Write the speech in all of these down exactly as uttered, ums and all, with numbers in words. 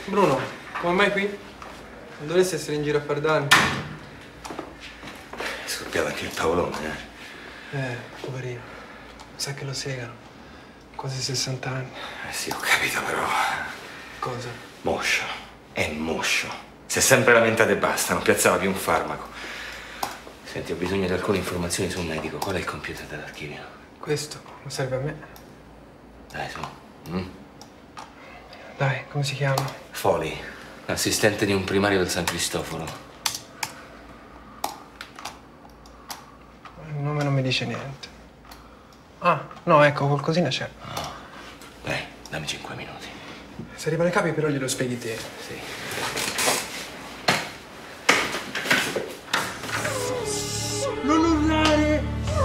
Bruno, come mai qui? Non dovresti essere in giro a far danni. È scoppiato anche il Paolone, eh? Eh, poverino. Sa che lo segano. Quasi sessanta anni. Eh sì, ho capito, però... Cosa? Moscio. È moscio. Si è sempre lamentato e basta, non piazzava più un farmaco. Senti, ho bisogno di alcune informazioni sul medico. Qual è il computer dell'archivio? Questo non serve a me. Dai, su. Mm? Dai, come si chiama? Foli, assistente di un primario del San Cristoforo. Il nome non mi dice niente. Ah, no, ecco, qualcosina c'è. Oh. Dai, dammi cinque minuti. Se arrivano i capi però glielo spieghi te. Sì. Non urlare!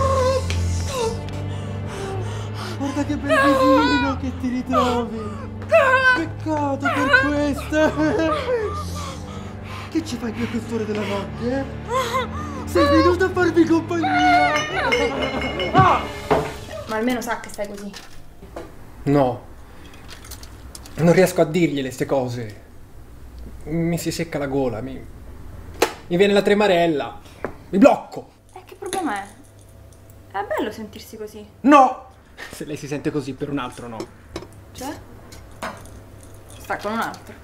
Guarda che bel visino che ti ritrovi! Peccato per questo! Che ci fai qui a quest'ora della notte, eh? Sei venuto a farmi compagnia! Ma almeno sa che stai così. No. Non riesco a dirgliele ste cose. Mi si secca la gola, mi... mi viene la tremarella. Mi blocco. E che problema è? È bello sentirsi così. No! Se lei si sente così, per un altro no. Cioè? Sta con un altro.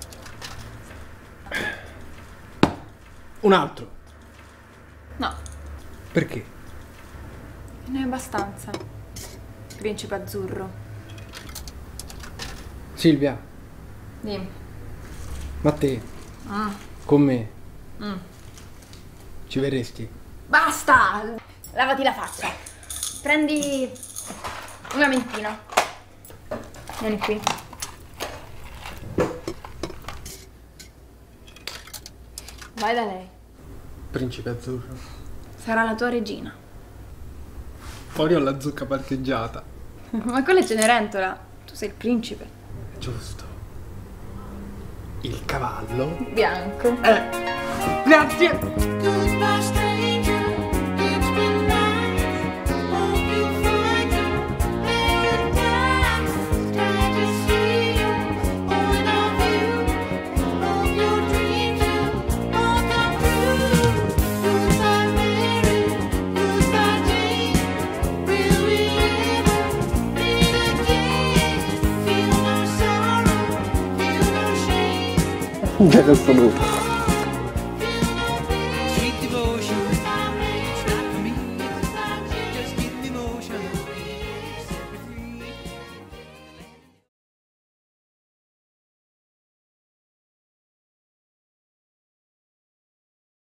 Un altro. No, Perché? ne è abbastanza. Principe azzurro. Silvia, Dimmi. ma te, Mm. con me, Mm. ci verresti? Basta! Lavati la faccia. Prendi una mentina. Vieni qui. Vai da lei. Principe azzurro. Sarà la tua regina. Fuori ho la zucca parcheggiata. Ma quella è Cenerentola. Tu sei il principe. Giusto. Il cavallo. Bianco. Eh. Grazie! Goodbye, stranger. It's been nice. Hope you find your paradise. Try to see you, all of you. Hope your dreams will all come true. Goodbye, Mary. Goodbye, Jane. Will we ever meet again? Feel no sorrow, feel no shame. Adesso